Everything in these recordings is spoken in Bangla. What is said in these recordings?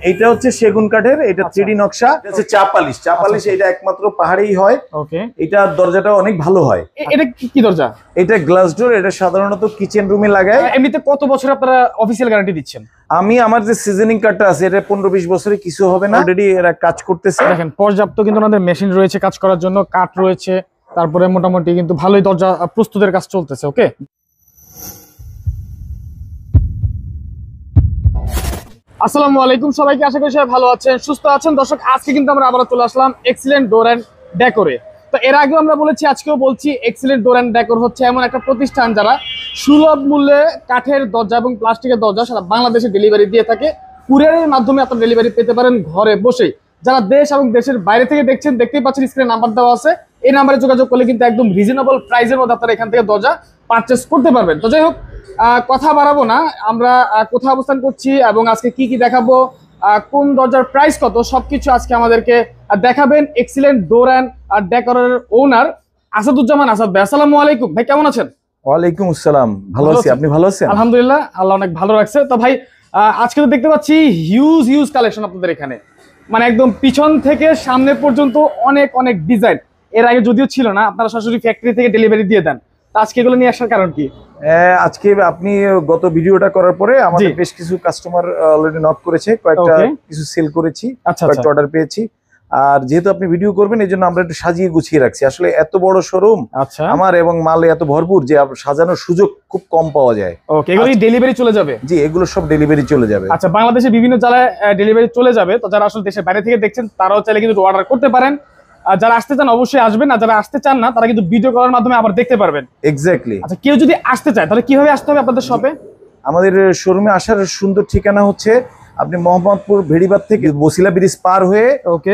এটা হচ্ছে সেগুন কাঠের, এটা 3D নকশা, এটা চা পালিশ। চা পালিশ এটা একমাত্র পাহাড়েই হয়। ওকে, এটা দরজাটা অনেক ভালো হয়। এটা কি দরজা? এটা গ্লাস ডোর, এটা সাধারণত কিচেন রুমে লাগায়। এমনিতে কত বছর আপনারা অফিশিয়াল গ্যারান্টি দিচ্ছেন? আমি আমার যে সিজনিং কাঠটা আছে এটা 15-20 বছরে কিছু হবে না, অলরেডি এরা কাজ করতেছে। দেখেন পর্যাপ্ত কিন্তু আমাদের মেশিন রয়েছে কাজ করার জন্য, কাঠ রয়েছে, তারপরে মোটামুটি কিন্তু ভালোই দরজা প্রস্তুতের কাজ চলতেছে। ওকে, আসসালামু আলাইকুম সবাইকে, আশা করি সবাই ভালো আছেন, সুস্থ আছেন। দর্শক, আজকে কিন্তু আমরা আবার চলে আসলাম এক্সিলেন্ট ডোর অ্যান্ড ডেকোরে। তো এর আগেও আমরা বলেছি, আজকেও বলছি, এক্সিলেন্ট ডোর অ্যান্ড ডেকোর হচ্ছে এমন একটা প্রতিষ্ঠান যারা সুলভ মূল্যে কাঠের দরজা এবং প্লাস্টিকের দরজা সারা বাংলাদেশে ডেলিভারি দিয়ে থাকে। কুরিয়ারের মাধ্যমে আপনার ডেলিভারি পেতে পারেন ঘরে বসেই। যারা দেশ এবং দেশের বাইরে থেকে দেখছেন, দেখতেই পাচ্ছেন স্ক্রিনে নাম্বার দেওয়া আছে, এই নাম্বারে যোগাযোগ করলে কিন্তু একদম রিজনেবল প্রাইসের মধ্যে আপনারা এখান থেকে দরজা পারচেস করতে পারবেন। তো যাই হোক, কথা বাড়াবো না, আমরা কোথায় অবস্থান করছি এবং আজকে কি কি দেখাবো, কোন দরজার প্রাইস কত, সবকিছু আজকে আমাদেরকে দেখাবেন এক্সিলেন্ট ডোর অ্যান্ড ডেকোরের ওনার আসাদুজ্জামান আসাদ ভাই। আসসালামু আলাইকুম ভাই, কেমন আছেন? ওয়ালাইকুম আসসালাম, ভালো আছি, আপনি ভালো আছেন? আলহামদুলিল্লাহ, আল্লাহ অনেক ভালো রাখছে। তো ভাই, আজকে তো দেখতে পাচ্ছি হিউজ কালেকশন আপনাদের এখানে, মানে একদম পিছন থেকে সামনে পর্যন্ত অনেক অনেক ডিজাইন। এর আগে যদিও ছিল না, আপনারা সরাসরি ফ্যাক্টরি থেকে ডেলিভারি দিয়ে দেন, আজকে এগুলো নিয়ে আসার কারণ কি? আজকে আপনি গত ভিডিওটা করার পরে আমাদের বেশ কিছু কাস্টমার অলরেডি নক করেছে, কয়েকটা কিছু সেল করেছি, কয়েকটা অর্ডার পেয়েছি। আর যেহেতু আপনি ভিডিও করবেন, এই জন্য আমরা একটু সাজিয়ে গুছিয়ে রাখছি। আসলে এত বড় শোরুম আমার এবং মালে এত ভরপুর যে সাজানোর সুযোগ খুব কম পাওয়া যায়। ওকে, এগুলো ডেলিভারি চলে যাবে? জি, এগুলো সব ডেলিভারি চলে যাবে। আচ্ছা, বাংলাদেশে বিভিন্ন জেলায় ডেলিভারি চলে যাবে। তো যারা আসলে দেশের বাইরে থেকে দেখছেন তারাও চাইলে কিন্তু অর্ডার করতে পারেন। যারা আসতে চান অবশ্যই আসবেন, আর যারা আসতে চান না তারা কিন্তু ভিডিও করার মাধ্যমে আবার দেখতে পারবেন। এক্স্যাক্টলি। আচ্ছা, কেউ যদি আসতে চায় তাহলে কিভাবে আসতে হবে আপনাদের শপে? আমাদের শোরুমে আসার সুন্দর ঠিকানা হচ্ছে, আপনি মোহাম্মদপুর ভেড়িবাদ থেকে বসিলা ব্রিজ পার হয়ে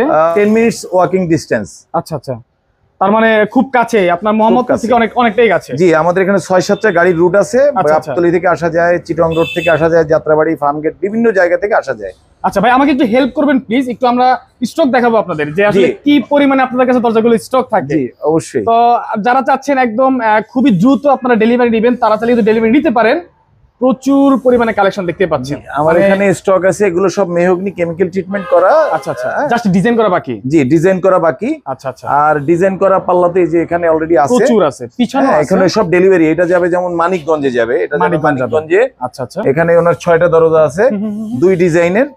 10 মিনিটস ওয়াকিং ডিস্টেন্স। আচ্ছা আচ্ছা, তার মানে খুব কাছে, আপনার মোহাম্মদপুর থেকে অনেকটাই কাছে। জি, আমাদের এখানে 6-7টা গাড়ির রুট আছে। গাবতলী থেকে আসা যায়, চিটং রোড থেকে আসা যায়, যাত্রাবাড়ি, ফার্মগেট, বিভিন্ন জায়গা থেকে আসা যায়। আচ্ছা ভাই, আমাকে একটু হেল্প করবেন প্লিজ, একটু আমরা স্টক দেখাবো আপনাদের, যে আসলে কি পরিমাণে আপনাদের কাছে দরজাগুলো স্টক থাকে। জি অবশ্যই। তো যারা চাচ্ছেন একদম খুবই দ্রুত আপনারা ডেলিভারি নেবেন, তারা চাইলে কিন্তু ডেলিভারি নিতে পারেন। প্রচুর পরিমাণে কালেকশন দেখতে পাচ্ছেন আমার এখানে স্টক আছে। এগুলো সব মেহগনি কেমিক্যাল ট্রিটমেন্ট করা। আচ্ছা আচ্ছা, জাস্ট ডিজাইন করা বাকি? জি, ডিজাইন করা বাকি। আচ্ছা আচ্ছা, আর ডিজাইন করা পাল্লাতে যে এখানে অলরেডি আছে, প্রচুর আছে পিছনে। এখানে সব ডেলিভারি, এটা যাবে যেমন মানিকগঞ্জে যাবে, এটা মানিকগঞ্জে। আচ্ছা আচ্ছা, এখানে ওনার 6টা দরজা আছে, 2 ডিজাইনের।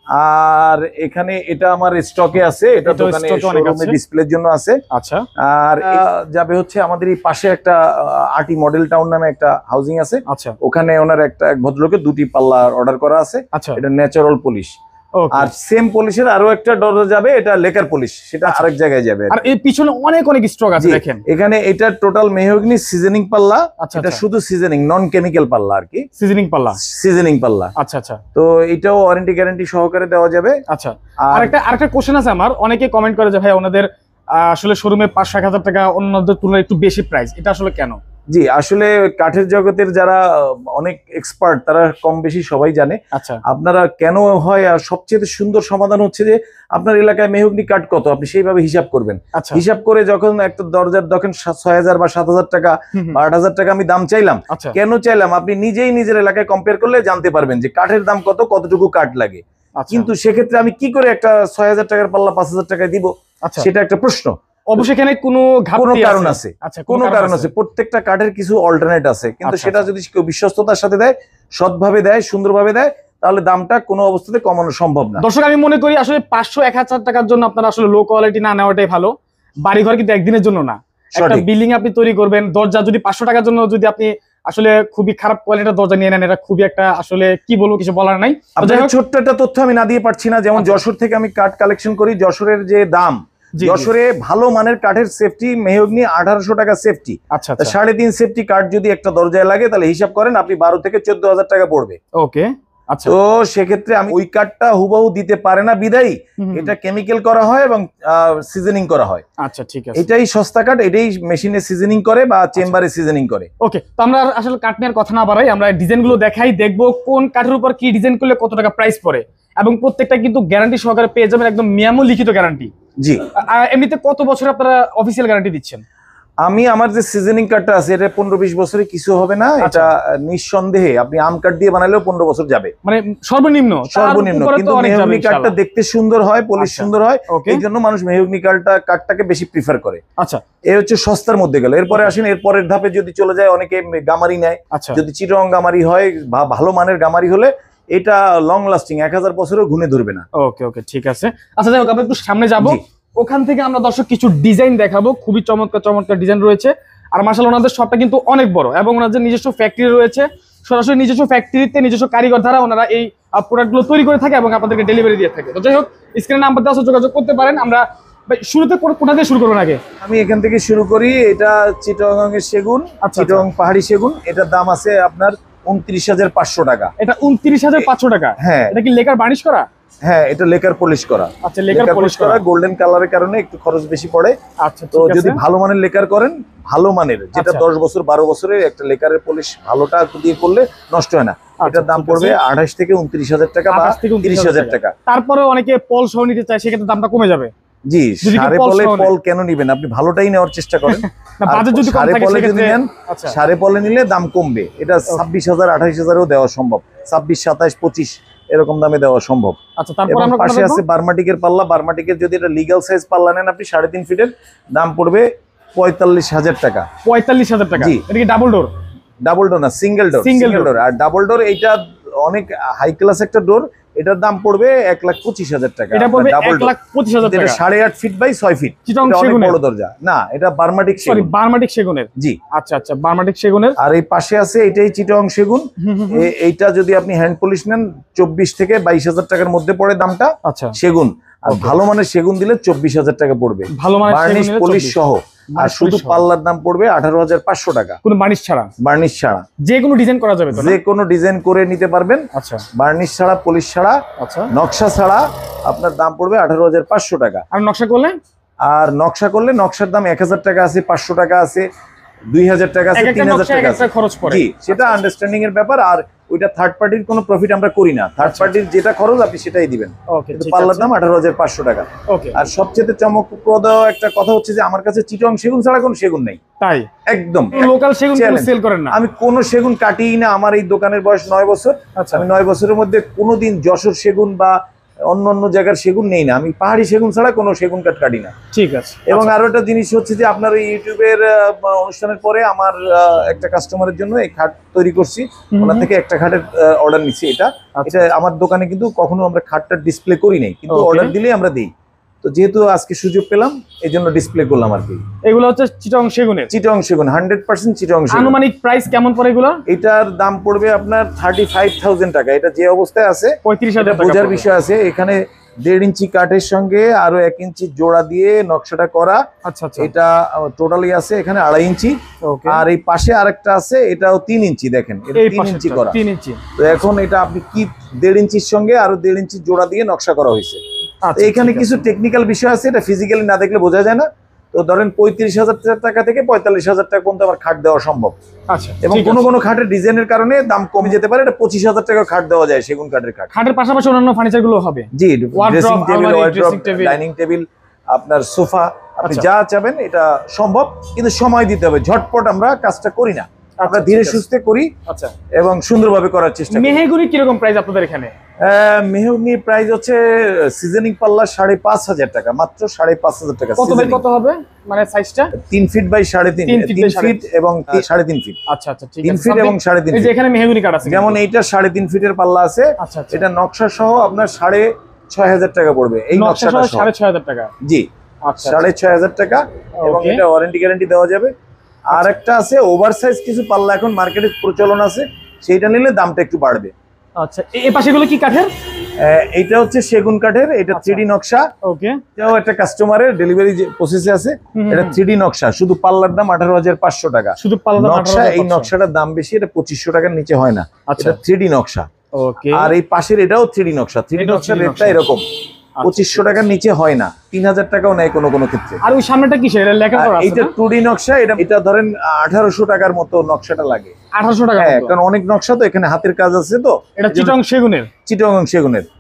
আর এখানে এটা আমার স্টকে আছে, এটা দোকানে শোরুমে ডিসপ্লের জন্য আছে। আচ্ছা, আর যাবে হচ্ছে আমাদের এই পাশে একটা আরটি মডেল টাউন নামে একটা হাউজিং আছে। আচ্ছা, ওখানে ওনার এক ভদ্রলোকের 2টি পাল্লা অর্ডার করা আছে। আচ্ছা, এটা ন্যাচারাল পলিশ। আর সেম পলিশের আরো একটা দরজা যাবে, এটা লেকার পলিশ, সেটা আরেক জায়গায় যাবে। আর এই পিছনে অনেক স্টক আছে দেখেন। এখানে এটা টোটাল মেহগনি সিজনিং পাল্লা। এটা শুধু সিজনিং, নন কেমিক্যাল পাল্লা আর কি। সিজনিং পাল্লা, সিজনিং পাল্লা। আচ্ছা আচ্ছা, তো এটাও ওয়ারেন্টি গ্যারান্টি সহকারে দেওয়া যাবে। আচ্ছা, আরেকটা কোশ্চেন আছে আমার, অনেকে কমেন্ট করে যে ভাই ওনাদের আসলে শোরুমে 500-1000 টাকা অন্যদের তুলনায় একটু বেশি প্রাইস, এটা আসলে কেন? জি, আসলে কাঠের জগতের যারা অনেক এক্সপার্ট তারা কম বেশি সবাই জানে। আচ্ছা, আপনারা কেন হয়, আর সবচেয়ে সুন্দর সমাধান হচ্ছে যে আপনার এলাকায় মেহগনি কাঠ কত, আপনি সেইভাবে হিসাব করবেন। হিসাব করে যখন একটা দরজার দেখেন 6000 বা 7000 টাকা বা 8000 টাকা আমি দাম চাইলাম, কেন চাইলাম, আপনি নিজেই নিজের এলাকায় কম্পেয়ার করলে জানতে পারবেন যে কাঠের দাম কত, কতটুকু কাঠ লাগে। কিন্তু সেক্ষেত্রে আমি কি করে একটা 6000 টাকার পাল্লা 5000 টাকায় দিব, সেটা একটা প্রশ্ন। অবশ্যই এখানে কোনো কারণ আছে। আচ্ছা, কোনো কারণ আছে, প্রত্যেকটা কাঠের কিছু অল্টারনেট আছে, কিন্তু সেটা যদি কেউ বিশ্বস্ততার সাথে দেয়, সৎভাবে দেয়, সুন্দরভাবে দেয়, তাহলে দামটা কোনো অবস্থাতে কমানো সম্ভব না। দর্শক, আমি মনে করি আসলে 500-1000 টাকার জন্য আপনারা আসলে লো কোয়ালিটি না নেওয়াটাই ভালো। বাড়িঘর কিন্তু একদিনের জন্য না, একটা বিল্ডিং আপনি তৈরি করবেন। দরজা যদি 500 টাকার জন্য যদি আপনি আসলে খুবই খারাপ কোয়ালিটির দরজা নিয়ে নেন, এটা খুবই একটা আসলে কি বলবো, কিছু বলার নাই। ছোট্ট একটা তথ্য আমি না দিয়ে পারছি না, যেমন যশোর থেকে আমি কাঠ কালেকশন করি, যশোরের যে দাম, যশোরে ভালো মানের কাঠের সেফটি মেহগনি 1800 টাকা সেফটি। আচ্ছা, 3.5 সেফটি কাঠ যদি একটা দরজায় লাগে, তাহলে হিসাব করেন আপনি 12 থেকে 14,000 টাকা পড়বে। ওকে, আচ্ছা, তো সেক্ষেত্রে আমি ওই কাঠটা হুবহু দিতে পারে না, বিদায়ী এটা কেমিক্যাল করা হয় এবং সিজনিং করা হয়। আচ্ছা, ঠিক আছে, এটাই সস্তা কাঠ, এটাই মেশিনে সিজনিং করে বা চেম্বারে সিজনিং করে। ওকে, তো আমরা আসলে কাঠ নিয়ে কথা না বাড়াই, আমরা ডিজাইনগুলো দেখাই, দেখবো কোন কাঠের উপর কি ডিজাইন করলে কত টাকা প্রাইস পড়ে, এবং প্রত্যেকটা কিন্তু গ্যারান্টি সহকারে পেয়ে যাবেন, একদম মিয়ামো লিখিত গ্যারান্টি। জি, এমনিতে কত বছর আপনারা অফিসিয়াল গ্যারান্টি দিচ্ছেন? আমি আমার যে সিজনিং কাঠটা আছে এটা 15-20 বছরে কিছু হবে না, এটা নিঃসন্দেহে আপনি আম কাঠ দিয়ে বানালেও 15 বছর যাবে, মানে সর্বনিম্ন। কিন্তু মেহগনি কাঠটা দেখতে সুন্দর হয়, পলিশ সুন্দর হয়, এই জন্য মানুষ মেহগনি কাঠটাকে বেশি প্রিফার করে। আচ্ছা, এই হচ্ছে সস্তার মধ্যে গেল। এরপরে আসেন এর পরের ধাপে যদি চলে যায়, অনেকে গামারি নেয়। যদি চিটং গামারি হয় বা ভালো মানের গামারি হলে এটা লং লাস্টিং, 1000 বছরেও ঘুরে ধরবে না। ওকে ওকে, ঠিক আছে। আচ্ছা, যাই হোক, আমরা একটু সামনে যাবো, ওখান থেকে আমরা দর্শক কিছু ডিজাইন দেখাবো, খুবই চমৎকার চমৎকার ডিজাইন রয়েছে। আর মাশাআল্লাহ ওনাদের শপটা কিন্তু অনেক বড় এবং ওনাদের নিজস্ব ফ্যাক্টরি রয়েছে, সরাসরি নিজস্ব ফ্যাক্টরিতে নিজস্ব কারিগর দ্বারা ওনারা এই প্রোডাক্টগুলো তৈরি করে থাকে এবং আপনাদেরকে ডেলিভারি দিয়ে থাকে। তো যাই হোক, স্ক্রিনে নাম্বার দেওয়া আছে, যোগাযোগ করতে পারেন। আমরা শুরুতে কোথা দিয়ে শুরু করবেন আগে? আমি এখান থেকে শুরু করি। এটা চিটং এর সেগুন, চিটং পাহাড়ি সেগুন। এটার দাম আছে আপনার 29,500 টাকা। এটা 29,500 টাকা? হ্যাঁ। এটা কি লেকার বার্নিশ করা? হ্যাঁ, এটা লেকার পলিশ করা। আচ্ছা, লেকার পলিশ করা, গোল্ডেন কালারের কারণে একটু খরচ বেশি পড়ে। আচ্ছা, তো যদি ভালো মানের লেকার করেন, ভালো মানের যেটা 10 বছর 12 বছরের একটা লেকারের পলিশ ভালোটা দিয়ে করলে নষ্ট হয় না, এটার দাম পড়বে 28 থেকে 29,000 টাকা বা 30,000 টাকা। তারপরে অনেকে পল সহ নিতে চায়, সেক্ষেত্রে দামটা কমে যাবে। জি, সারে পল কেন নিবেন, আপনি ভালোটাই নেওয়ার চেষ্টা করেন। সারে পলে নিলে দাম কমবে। এটা 26,000 28,000-ও দেওয়া সম্ভব, 26, 27, 25 এরকম দামে দেওয়া সম্ভব। আচ্ছা, তারপর আমরা পাশে আছে বার্মাটিকের পাল্লা। বার্মাটিকের যদি এটা লিগ্যাল সাইজ পাল্লা নেন আপনি 3.5 ফিটের, দাম পড়বে 45,000 টাকা। 45,000 টাকা? এটা কি ডাবল ডোর? ডাবল ডোর না, সিঙ্গেল ডোর। আর ডাবল ডোর এইটা অনেক হাই ক্লাস একটা ডোর, এটার দাম পড়বে 1,25,000 টাকা। এটা পড়বে 1,25,000 টাকা। এটা 8.5 ফিট বাই 6 ফিট। অনেক বড় দরজা না, এটা বার্মাটিক সেগুন। সরি, বার্মাটিক সেগুনের। জি, আচ্ছা আচ্ছা, বার্মাটিক সেগুনের। আর এই পাশে আছে এটাই চিটং সেগুন। এইটা যদি আপনি হ্যান্ড পলিশ নেন 24 থেকে 22,000 টাকার মধ্যে পড়ে দামটা। আচ্ছা, সেগুন। আর ভালো মানের সেগুন দিলে 24,000 টাকা পড়বে, ভালো মানের বার্নিশ পলিশ সহ। আর শুধু পাল্লার দাম পড়বে 18,500 টাকা, কোনো বার্নিশ ছাড়া। বার্নিশ ছাড়া যে কোনো ডিজাইন করা যাবে তো? যে কোনো ডিজাইন করে নিতে পারবেন। আচ্ছা, বার্নিশ ছাড়া, পলিশ ছাড়া, আচ্ছা, নকশা ছাড়া আপনার দাম পড়বে 18,500 টাকা। আর নকশা করলে? আর নকশা করলে নকশার দাম 1,000 টাকা আছে, 500 টাকা আছে, 2,000 টাকা আছে, 3,000 টাকা আছে। খরচ পড়ে। জি, সেটা আন্ডারস্ট্যান্ডিং এর ব্যাপার। আর ওইটা থার্ড পার্টির কোনো প্রফিট আমরা করি না, থার্ড পার্টির যেটা খরচ আপনি সেটাই দিবেন। পাল্লার দাম 18,500 টাকা। আর সবচেয়ে চমকপ্রদ একটা কথা হচ্ছে যে আমার কাছে চিটং সেগুন ছাড়া কোনো সেগুন নেই। তাই? একদম লোকাল সেগুন সেল করেন না? আমি কোনো সেগুন কাটিই না। আমার এই দোকানের বয়স 9 বছর। আমি 9 বছরের মধ্যে কোনোদিন যশোর সেগুন বা অন্য জায়গার সেগুন নেই না। আমি পাহাড়ি সেগুন ছাড়া কোনো সেগুন কাঠ কাটি না। ঠিক আছে। এবং আরো একটা জিনিস হচ্ছে যে আপনার এই ইউটিউবের অনুষ্ঠানের পরে আমার একটা কাস্টমারের জন্য এই খাট তৈরি করছি, ওনার থেকে একটা খাটের অর্ডার নিচ্ছি। এটা আমার দোকানে কিন্তু কখনো আমরা খাটটা ডিসপ্লে করি নাই, কিন্তু অর্ডার দিলেই আমরা দিই। তো যেহেতু আজকে সুযোগ পেলাম এই জন্য ডিসপ্লে করলাম আর কি। এগুলো হচ্ছে চিটং সেগুনের? চিটং সেগুন, 100% চিটং সেগুন। আনুমানিক প্রাইস কেমন পড়ে এগুলো? এটার দাম পড়বে আপনার 35,000 টাকা। এটা যে অবস্থায় আছে 35,000 টাকা। বোঝার বিষয় আছে, এখানে 1.5 ইঞ্চি কাঠের সঙ্গে আরো 1 ইঞ্চি জোড়া দিয়ে নকশাটা করা। আচ্ছা, এটা টোটালি আছে এখানে 2.5 ইঞ্চি। আর এই পাশে আরেকটা আছে, এটাও 3 ইঞ্চি। দেখেন এটা 3 ইঞ্চি করা। 3 ইঞ্চি। তো এখন এটা আপনি কি 1.5 ইঞ্চির সঙ্গে আরো 1.5 ইঞ্চি জোড়া দিয়ে নকশা করা হয়েছে। এখানে কিছু টেকনিক্যাল বিষয় আছে, এটা ফিজিক্যালি না দেখলে বোঝা যায় না। তো ধরেন 35,000 টাকা থেকে 45,000 টাকা পর্যন্ত আমার খাট দেওয়া সম্ভব। আচ্ছা, এবং কোনো খাটের ডিজাইনের কারণে দাম কমে যেতে পারে। এটা 25,000 টাকা খাট দেওয়া যায় সেগুন কাঠের খাট। খাটের পাশাপাশি অন্যান্য ফার্নিচার গুলো হবে? জি, dressing table, wardrobe, dining table, আপনার সোফা, আপনি যা চাবেন এটা সম্ভব, কিন্তু সময় দিতে হবে। ঝটপট আমরা কাজটা করি না, আমরা ধীরে সুস্থে করি। আচ্ছা, এবং সুন্দরভাবে করার চেষ্টা করি। মেহগনি কিরকম প্রাইস আপনাদের এখানে? মেহগনি প্রাইস হচ্ছে সিজনিং পাল্লা 5,500 টাকা, মাত্র 5,500 টাকা। কত হবে মানে সাইজটা? 3 ফিট বাই 3.5 ফিট এবং 3.5 ফিট। আচ্ছা আচ্ছা, ঠিক আছে। 3 ফিট এবং 3.5 ফিট। এখানে মেহগনি কাঠ আছে, যেমন এইটা 3.5 ফিটের পাল্লা আছে। এটা নকশা সহ আপনার 6,500 টাকা পড়বে। এই নকশাটা 6,500 টাকা? জি, 6,500 টাকা। এবং এটা ওয়ারেন্টি গ্যারান্টি দেওয়া যাবে। আর একটা আছে ওভারসাইজ কিছু পাল্লা এখন মার্কেটে প্রচলন আছে, সেইটা নিলে দামটা একটু বাড়বে। আচ্ছা, এই পাশেগুলো কি কাঠের? এইটা হচ্ছে সেগুন কাঠের, এটা 3D নকশা। ওকে, এটাও একটা কাস্টমারের ডেলিভারি প্রসেসে আছে। এটা 3D নকশা, শুধু পাল্লার দাম 18,500 টাকা। শুধু পাল্লার নকশা। এই নকশাটার দাম বেশি, এটা 2,500 টাকার নিচে হয় না। এটা 3D নকশা। ওকে। আর এই পাশের এটাও 3D নকশা। 3D নকশার রেটটা এরকম 2,500 টাকার নিচে হয় না, 3,000 টাকাও নেয় কোনো ক্ষেত্রে। আর ওই সামনেটা কিসের? এটা লেখা করা আছে? এটা 2D নকশা। এটা ধরেন 1,800 টাকার মতো নকশাটা লাগে। 1,800 টাকা? হ্যাঁ, কারণ অনেক নকশা তো, এখানে হাতের কাজ আছে। তো এটা চিটং সেগুনের? চিটং সেগুনের।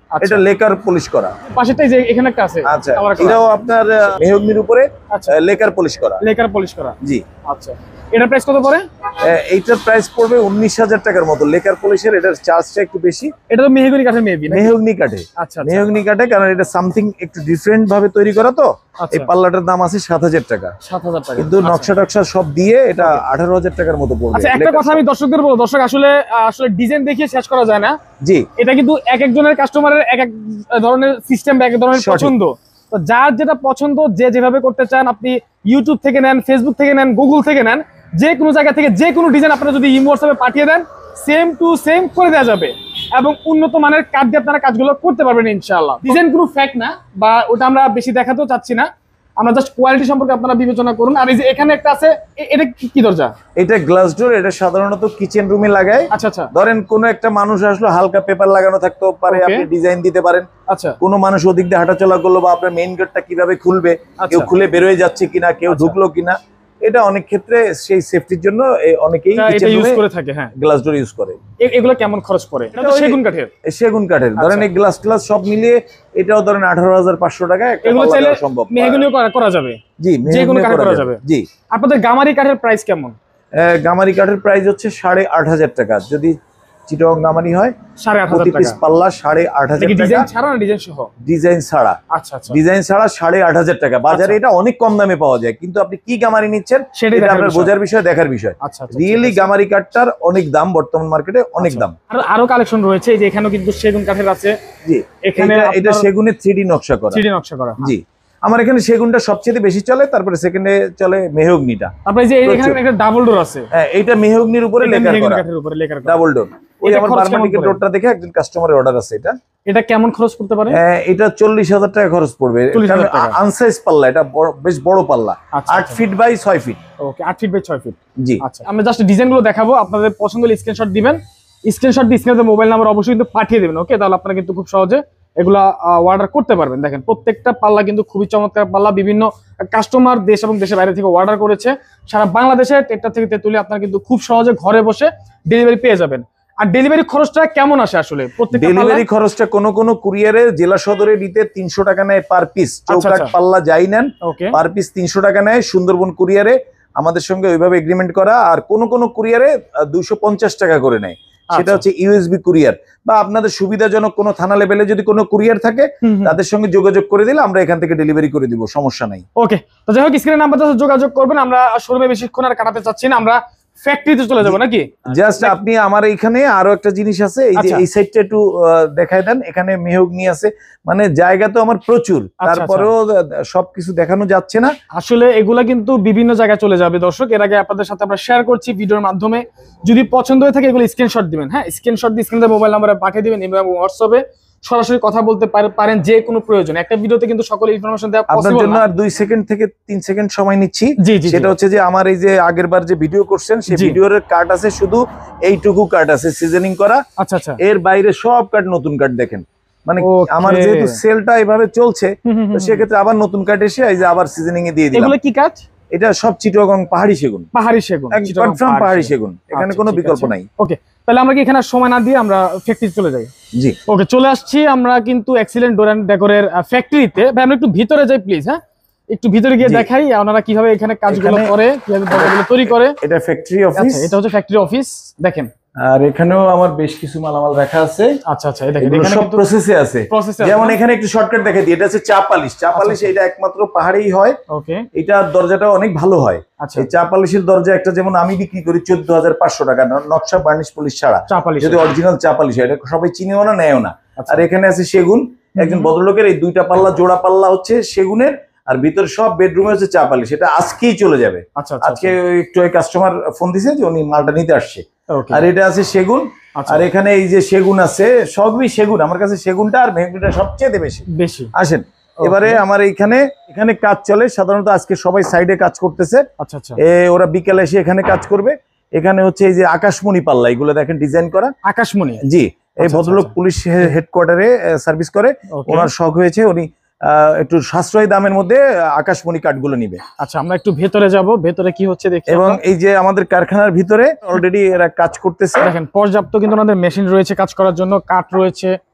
এটা লেকার পলিশ করা। পাশেরটাই যে এখানে একটা আছে। আচ্ছা, এটাও আপনার মেহগনির উপরে লেকার পলিশ করা। লেকার পলিশ করা, জি। আচ্ছা, এটার প্রাইস কত পড়ে? এইটার প্রাইস পড়বে 19,000 টাকার মতো। লেকার পলিশের এটার চার্জটা একটু বেশি। এটা তো মেহগনি কাঠের মেবি, মেহগনি কাঠে। আচ্ছা, মেহগনি কাঠে, কারণ এটা সামথিং একটু ডিফারেন্ট ভাবে তৈরি করা তো। এই পাল্লাটার দাম আছে 7,000 টাকা। 7,000 টাকা, কিন্তু নকশা টকশা সব দিয়ে এটা 18,000 টাকার মতো পড়বে। আচ্ছা, একটা কথা আমি দর্শকদের বলবো, দর্শক আসলে ডিজাইন দেখিয়ে শেষ করা যায় না। জি, এটা কিন্তু এক একজনের কাস্টমারের এক এক ধরনের সিস্টেম বা এক ধরনের পছন্দ। তো যার যেটা পছন্দ, যে যেভাবে করতে চান, আপনি ইউটিউব থেকে নেন, ফেসবুক থেকে নেন, গুগল থেকে নেন, যে কোনো জায়গা থেকে যে কোনো ডিজাইন আপনারা যদি ইমো হোয়াটসঅ্যাপে পাঠিয়ে দেন, সেম টু সেম করে দেওয়া যাবে এবং উন্নত মানের কাঠ দিয়ে আপনারা কাজগুলো করতে পারবেন ইনশাআল্লাহ। ডিজাইন কোনো ফ্যাক্ট না, বা ওটা আমরা বেশি দেখাতেও চাচ্ছি না, আমরা জাস্ট কোয়ালিটি সম্পর্কে আপনারা বিবেচনা করুন। আর এই যে এখানে একটা আছে, এটা কি দরজা? এটা গ্লাস ডোর। এটা সাধারণত কিচেন রুমে লাগায়। আচ্ছা আচ্ছা, ধরেন কোন একটা মানুষ আসলো, হালকা পেপার লাগানো থাকতেও পারে, আপনি ডিজাইন দিতে পারেন। আচ্ছা, কোন মানুষ ওদিক দিয়ে হাঁটাচলা করলো, বা আপনার মেইন গেটটা কিভাবে খুলবে, কেউ খুলে বের হয়ে যাচ্ছে কিনা, কেউ ঢুকলো কিনা, এটা অনেক ক্ষেত্রে সেই সেফটির জন্য অনেকেই এটা ইউজ করে থাকে। হ্যাঁ, গ্লাস ডোর ইউজ করে। এগুলো কেমন খরচ পড়ে? এটা তো সেগুন কাঠের। সেগুন কাঠের ধরেন এই গ্লাস সব মিলিয়ে এটাও ধরেন 18,500 টাকা। এগুলো চাইলে মেহগনিও করা যাবে। জি, যে কোনো কাঠে করা যাবে। জি। আপনাদের গামারি কাঠের প্রাইস কেমন? গামারি কাঠের প্রাইস হচ্ছে 8,500 টাকা। যদি চিটাগং গামারি হয় 8,500 টাকা। পিস পাল্লা 8,500 টাকা। ডিজাইন ছাড়া না ডিজাইন সহ? ডিজাইন ছাড়া। আচ্ছা আচ্ছা, ডিজাইন ছাড়া 8,500 টাকা। বাজারে এটা অনেক কম দামে পাওয়া যায়, কিন্তু আপনি কি গামারি নিচ্ছেন সেটা আপনার বোঝার বিষয়, দেখার বিষয়। আচ্ছা, রিয়েলি গামারি কাঠটার অনেক দাম, বর্তমান মার্কেটে অনেক দাম। আরো কালেকশন রয়েছে, এই যে এখানেও কিন্তু সেগুন কাঠের আছে। জি, এখানে এটা সেগুনের 3D নকশা করা। 3D নকশা করা, জি। আমার এখানে সেগুনটা সবচেয়ে বেশি চলে, তারপরে সেকেন্ডে চলে মেহগনিটা। তারপরে যে এখানে একটা ডাবল ডোর আছে। হ্যাঁ, এটা মেহগনির উপরে লেকার করা, ডাবল ডোর। ওই আমার বারমানিকের ডোরটা দেখে একজন কাস্টমারের অর্ডার আছে। এটা কেমন খরচ পড়তে পারে? এটা 40,000 টাকা খরচ পড়বে। আনসাইজ পাল্লা, এটা বেশ বড় পাল্লা, 8 feet by 6 feet. Okay, 8 feet by 6 feet. জি। আচ্ছা, আমরা জাস্ট ডিজাইনগুলো দেখাবো, আপনাদের পছন্দ হলে স্ক্রিনশট দিবেন। স্ক্রিনশট দিয়ে স্ক্রিনে মোবাইল নাম্বার অবশ্যই কিন্তু পাঠিয়ে দিবেন। ওকে, তাহলে আপনারা কিন্তু খুব সহজে এগুলা অর্ডার করতে পারবেন। দেখেন প্রত্যেকটা পাল্লা কিন্তু খুবই চমৎকার পাল্লা। বিভিন্ন কাস্টমার দেশ এবং দেশের বাইরে থেকে অর্ডার করেছে। সারা বাংলাদেশে টেকটা থেকে তেতুলে আপনারা কিন্তু খুব সহজে ঘরে বসে ডেলিভারি পেয়ে যাবেন। আর ডেলিভারি খরচটা কেমন আসে আসলে? ডেলিভারি খরচটা কোন কুরিয়ারে জেলা সদরে নিতে 300 টাকা নেয় পার পিস। চৌকাঠ পাল্লা যাই নেন পার পিস 300 টাকা নেয়। সুন্দরবন কুরিয়ারে আমাদের সঙ্গে ওইভাবে এগ্রিমেন্ট করা। আর কোন কুরিয়ারে 250 টাকা করে নেয়। সেটা হচ্ছে ইউএসবি কুরিয়ার, বা আপনাদের সুবিধাজনক কোনো থানা লেভেলে যদি কোনো কুরিয়ার থাকে তাদের সঙ্গে যোগাযোগ করে দিলে আমরা এখান থেকে ডেলিভারি করে দিব, সমস্যা নাই। ওকে, তো যাই হোক, স্ক্রিনের নাম্বারটা যোগাযোগ করবেন। আমরা শোরুমে বেশিক্ষণ আর কাটাতে চাচ্ছি না, আমরা ফ্যাক্টরিতে চলে যাবো নাকি? জাস্ট আপনি আমার এখানে আরো একটা জিনিস আছে, এই যে এই সাইডটা একটু দেখায় দেন। এখানে মেহগনি আছে, মানে জায়গা তো আমার প্রচুর, তারপরেও সবকিছু দেখানো যাচ্ছে না। আসলে এগুলা কিন্তু বিভিন্ন জায়গায় চলে যাবে দর্শক। এর আগে আপনাদের সাথে আমরা শেয়ার করছি ভিডিওর মাধ্যমে। যদি পছন্দ হয়ে থাকে এগুলো স্ক্রিনশট দিবেন। হ্যাঁ, স্ক্রিনশট দিয়ে স্ক্রিনে মোবাইল নাম্বারে পাঠিয়ে দিবেন এবং হোয়াটসঅ্যাপে সরাসরি কথা বলতে পারেন যে কোনো প্রয়োজন। একটা ভিডিওতে কিন্তু সকল ইনফরমেশন দেওয়া পসিবল না। আপনার জন্য আর 2 সেকেন্ড থেকে 3 সেকেন্ড সময় নিচ্ছি। সেটা হচ্ছে যে আমার এই যে আগের বার যে ভিডিও করছেন সেই ভিডিওর কাট আছে, শুধু এইটুকু কাট আছে সিজনিং করা। আচ্ছা আচ্ছা, এর বাইরে সব কাট নতুন কাট। দেখেন, মানে আমার যেহেতু সেলটা এভাবে চলছে, তো সেক্ষেত্রে আবার নতুন কাট এসে এই যে আবার সিজনিং এ দিয়ে দিলাম। এগুলো কি কাট? এটা সব চিটাগং পাহাড়ি সেগুন। পাহাড়ি সেগুন, কনফার্ম পাহাড়ি সেগুন, এখানে কোনো বিকল্প নাই। ওকে, তাহলে আমরা কি এখানে সময় না দিয়ে আমরা ফ্যাক্টরিতে চলে যাই? জি, ওকে, চলে আসছি আমরা কিন্তু এক্সিলেন্ট ডোর এন্ড ডেকোরের ফ্যাক্টরিতে। ভাই, আমরা একটু ভিতরে যাই প্লিজ। হ্যাঁ, একটু ভিতরে গিয়ে দেখাই ওনারা কিভাবে এখানে কাজগুলো করে, কিভাবে দরজাগুলো তৈরি করে। এটা ফ্যাক্টরি অফিস। আচ্ছা, এটা হচ্ছে ফ্যাক্টরি অফিস। দেখেন, আর এখানেও আমার বেশ কিছু মালামাল রাখা আছে। আচ্ছা আচ্ছা, দেখেন এখানে সব প্রসেসে আছে। যেমন এখানে একটু শর্টকাট দেখাই দিই, এটা হচ্ছে চা পালিশ। চা পালিশ এটা একমাত্র পাহাড়েই হয়। ওকে, এটা দরজাটা অনেক ভালো হয়। এই চা পালিশের দরজা একটা যেমন আমি বিক্রি করি 14,500 টাকা, নকশা বার্নিশ পলিশ ছাড়া। যদি অরিজিনাল চা পালিশ, এটা সবাই চিনেও না, নেয়ও না। আর এখানে আছে সেগুন। একজন ভদ্রলোকের এই 2টা পাল্লা, জোড়া পাল্লা হচ্ছে সেগুনের, আর ভিতর সব বেডরুমে হচ্ছে চা পালিশ। এটা আজকেই চলে যাবে। আজকে একটু কাস্টমার ফোন দিছে যে উনি মালটা নিতে আসছে। আর এটা আছে সেগুন। আর এখানে এই যে সেগুন আছে, সবই সেগুন। আমার কাছে সেগুনটা আর মেহগনিটা সবচেয়ে বেশি। আসেন এবারে আমার এখানে কাজ চলে সাধারণত। আজকে সবাই সাইডে কাজ করতেছে। আচ্ছা আচ্ছা, ওরা বিকেলে এসে এখানে কাজ করবে। এখানে হচ্ছে এই যে আকাশমণি পাল্লা, এগুলো দেখেন ডিজাইন করা। আকাশমণি? জি, এই ভদ্রলোক পুলিশ হেডকোয়ার্টারে সার্ভিস করে। ওনার শখ হয়েছে উনি একটু সাশ্রয়ী দামের মধ্যে আকাশমণি কাঠগুলো নিবে। আচ্ছা, আমরা একটু ভেতরে যাব, ভেতরে কি হচ্ছে দেখি। এবং এই যে আমাদের কারখানার ভিতরে অলরেডি এরা কাজ করতেছে। দেখেন, পর্যাপ্ত কিন্তু আমাদের মেশিন রয়েছে কাজ করার জন্য, কাঠ রয়েছে।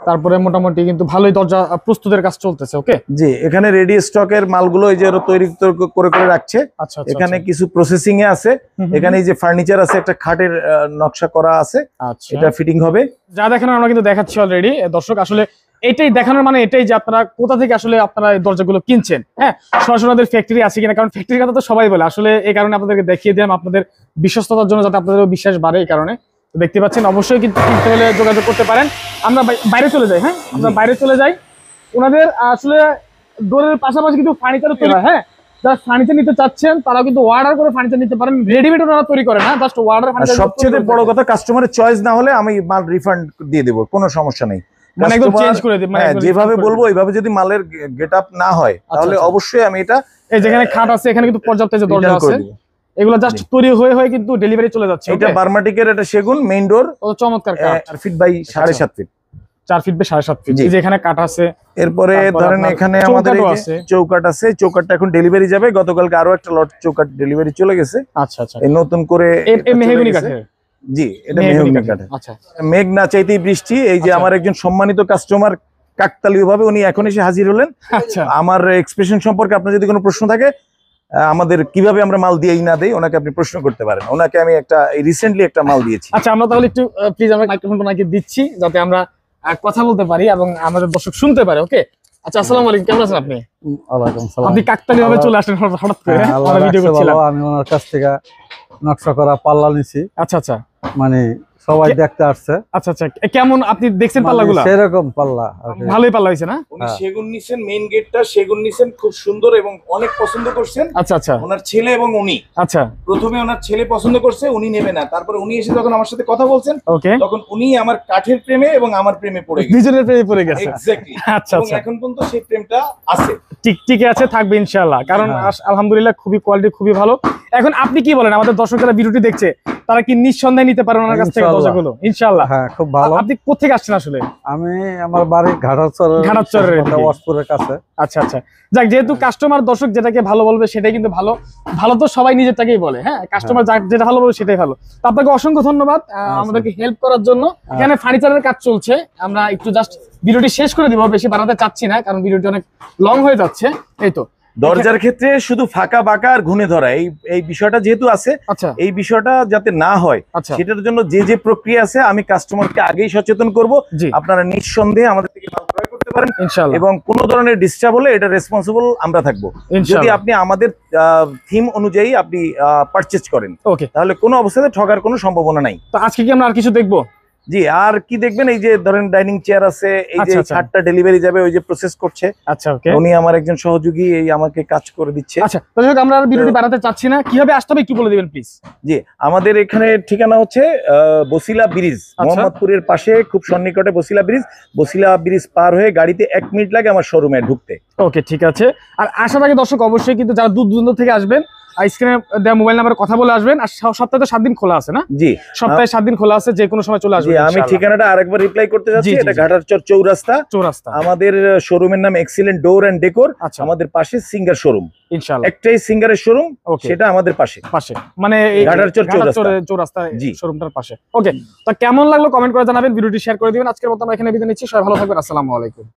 তারপরে মোটামুটি কিন্তু ভালোই দরজা প্রস্তুতের কাজ চলতেছে। ওকে জি, এখানে রেডি স্টকের মালগুলো এই যে তৈরি করে করে রাখছে। আচ্ছা, এখানে কিছু প্রসেসিং এ আছে। এখানে এই যে ফার্নিচার আছে, একটা খাটের নকশা করা আছে, এটা ফিটিং হবে। যা দেখানোর আমরা কিন্তু দেখাচ্ছি অলরেডি। দর্শক আসলে এটাই দেখানোর মানে এটাই যে আপনারা কোথা থেকে আসলে আপনারা এই দরজাগুলো কিনছেন। হ্যাঁ, সরাসরি আমাদের ফ্যাক্টরি আছে কিনা, কারণ ফ্যাক্টরির কথা তো সবাই বলে, আসলে এই কারণে আপনাদেরকে দেখিয়ে দিলাম আপনাদের বিশ্বস্ততার জন্য, যাতে আপনাদের বিশ্বাস বাড়ে। এই কারণে দেখতে পাচ্ছেন, অবশ্যই কিন্তু কিনতে হলে যোগাযোগ করতে পারেন। আমরা বাইরে চলে যাই। হ্যাঁ, আমরা বাইরে চলে যাই। ওনাদের আসলে ডোরের পাশাপাশি কিন্তু ফার্নিচারও তৈরি হয়। হ্যাঁ, যারা ফার্নিচার নিতে চাচ্ছেন তারা কিন্তু অর্ডার করে ফার্নিচার নিতে পারেন। রেডিমেড ওনারা তৈরি করে না, জাস্ট অর্ডার। সবচেয়ে বড় কথা, কাস্টমারের চয়েস না হলে আমি মাল রিফান্ড দিয়ে দেবো, কোনো সমস্যা নেই। মানে একদম চেঞ্জ করে দিই, মানে যেভাবে বলবো ওইভাবে যদি মালের গেটআপ না হয় তাহলে অবশ্যই আমি এটা, এই যেখানে খাট আছে এখানে কিন্তু পর্যাপ্ত যে দরজা আছে, এগুলো জাস্ট তৈরি হয়ে হয়ে কিন্তু ডেলিভারি চলে যাচ্ছে। এটা বার্মাটিকের, এটা সেগুন মেইন ডোর, চমৎকার কাঠ, 4 feet by 7.5 feet, 4 feet by 7.5 feet. এই যে এখানে কাঠ আছে। এরপরে ধরেন এখানে আমাদের চৌকাঠ আছে। চৌকাঠটা এখন ডেলিভারি যাবে। গতকালকে আরো একটা লট চৌকাঠ ডেলিভারি চলে গেছে। আচ্ছা আচ্ছা, এই নতুন করে মেহগনি কাঠের। জি, এটা মেহগনি কাঠের। আচ্ছা, মেঘ না চাইতেই বৃষ্টি। এই যে আমার একজন সম্মানিত কাস্টমার কাকতালীয় ভাবে উনি এখন এসে হাজির হলেন। আচ্ছা, আমার এক্সপ্রেশন সম্পর্কে আপনার যদি কোনো প্রশ্ন থাকে, আমাদের কিভাবে আমরা মাল দিই না দেই, ওনাকে আপনি প্রশ্ন করতে পারেন। ওনাকে আমি একটা রিসেন্টলি একটা মাল দিয়েছি। আচ্ছা, আমরা তাহলে একটু প্লিজ আমরা মাইক্রোফোনটা ওনাকে দিচ্ছি যাতে আমরা কথা বলতে পারি এবং আমাদের দর্শক শুনতে পারে। ওকে, আচ্ছা, আসসালামু আলাইকুম, কেমন আছেন আপনি? ওয়ালাইকুম সালাম। আপনি কাকতালীয় ভাবে চলে আসলেন হঠাৎ করে। আমরা ভিডিও করছিলাম, আমি ওনার কাছ থেকে নকশা করা পাল্লা নিছি। আচ্ছা আচ্ছা, মানে সবাই দেখতে আসছে। আচ্ছা আচ্ছা, কেমন আপনি দেখছেন পাল্লাগুলো? সেরকম পাল্লা, ভালোই পাল্লা হয়েছে না? উনি সেগুন নিছেন, মেইন গেটটা সেগুন নিছেন, খুব সুন্দর এবং অনেক পছন্দ করছেন। আচ্ছা আচ্ছা, ওনার ছেলে এবং উনি, আচ্ছা, প্রথমে ওনার ছেলে পছন্দ করছে, উনি নেবে না। তারপরে উনি এসে যখন আমার সাথে কথা বলছেন, তখন উনি আমার কাঠের প্রেমে এবং আমার প্রেমে পড়ে গেছে, দুজনের প্রেমে পড়ে গেছে। এক্স্যাক্টলি। আচ্ছা আচ্ছা, এখন পর্যন্ত সেই প্রেমটা আছে, ঠিক আছে, থাকবে ইনশাআল্লাহ। কারণ আলহামদুলিল্লাহ খুবই কোয়ালিটি খুবই ভালো। এখন আপনি কি বলেন, আমাদের দর্শক যারা ভিডিওটি দেখছে তারা কি নিঃসন্দেহে নিতে পারেন ওনার কাছ থেকে দরজাগুলো? ইনশাআল্লাহ। হ্যাঁ, খুব ভালো। আপনি কোথা থেকে আসছেন আসলে? আমি আমার বাড়ি ঘাটাচরের ওয়াসপুরের কাছে। আচ্ছা আচ্ছা, যাক, যেহেতু কাস্টমার দর্শক যেটাকে ভালো বলবে সেটাই কিন্তু ভালো। ভালো তো সবাই নিজেরটাকেই বলে। হ্যাঁ, কাস্টমার যেটা ভালো বলবে সেটাই ভালো। তো আপনাকে অসংখ্য ধন্যবাদ আমাদেরকে হেল্প করার জন্য। এখানে ফার্নিচারের কাজ চলছে, আমরা একটু জাস্ট ভিডিওটি শেষ করে দিব, বেশি বানাতে চাচ্ছি না কারণ ভিডিওটি অনেক লং হয়ে যাচ্ছে। এই তো দরজার ক্ষেত্রে শুধু ফাঁকা বাঁকা আর ঘুনে ধরা এই বিষয়টা যেহেতু আছে, আচ্ছা, এই বিষয়টা যাতে না হয় সেটার জন্য যে প্রক্রিয়া আছে আমি কাস্টমারকে আগেই সচেতন করব। আপনারা নিঃসন্দেহে আমাদের থেকে মাল ক্রয় করতে পারেন এবং কোনো ধরনের ডিস্টার্ব হলে এটা রেসপন্সিবল আমরা থাকবো। যদি আপনি আমাদের থিম অনুযায়ী আপনি পারচেজ করেন, তাহলে কোনো অবস্থাতে ঠকার কোনো সম্ভাবনা নাই। তো আজকে কি আমরা আর কিছু দেখবো? জি, আর কি দেখবেন, এই যে ধরেন ডাইনিং চেয়ার আছে, এই যে ছাদটা ডেলিভারি যাবে, ওই যে প্রসেস করছে। আচ্ছা, ওকে, উনি আমার একজন সহযোগী, এই আমাকে কাজ করে দিচ্ছে। আচ্ছা, দর্শক আমরা আর ভিডিওটি বানাতে চাচ্ছি না, কিভাবে আসতে হবে একটু বলে দিবেন প্লিজ। জি, আমাদের এখানে ঠিকানা হচ্ছে বসিলা ব্রিজ, মোহাম্মদপুরের পাশে, খুব সন্নিকটে বসিলা ব্রিজ। বসিলা ব্রিজ পার হয়ে গাড়িতে 1 মিনিট লাগে আমার শোরুমে ঢুকতে। ওকে, ঠিক আছে। আর আসার আগে দর্শক অবশ্যই কিন্তু যারা দূর দূরান্ত থেকে আসবেন, স্ক্রিনে দেওয়া মোবাইল নাম্বারে কথা বলে আসবেন। আর সপ্তাহে 7 দিন খোলা আছে না? জি, সপ্তাহে 7 দিন খোলা আছে, যে কোনো সময় চলে আসবেন। আমি ঠিকানাটা আরেকবার রিপ্লাই করতে যাচ্ছি। এটা ঘাটারচর চৌরাস্তা। আমাদের শোরুমের নাম এক্সিলেন্ট ডোর এন্ড ডেকোর। আমাদের পাশে সিঙ্গার শোরুম, ইনশাআল্লাহ একটাই সিঙ্গারের শোরুম, সেটা আমাদের পাশে, মানে ঘাটারচর চৌরাস্তা শোরুমটার পাশে। ওকে, তো কেমন লাগলো কমেন্ট করে জানাবেন, ভিডিওটি শেয়ার করে দিবেন। আজকের মতো আমরা এখানে বিদায় নিচ্ছি। সবাই ভালো থাকবেন। আসসালামু আলাইকুম।